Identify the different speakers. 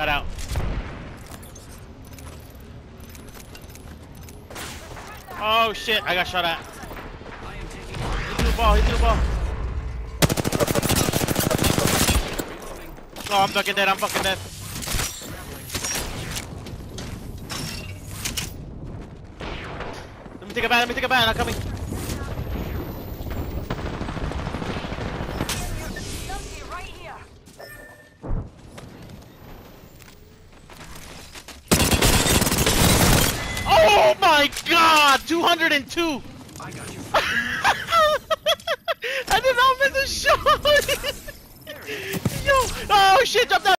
Speaker 1: Got out. Oh shit, I got shot at. He threw the ball, he threw the ball. Oh, I'm fucking dead, I'm fucking dead. Let me take a bat, I'm coming. Oh my god, 202! I got you. I did not miss a shot! Yo, oh shit, drop down!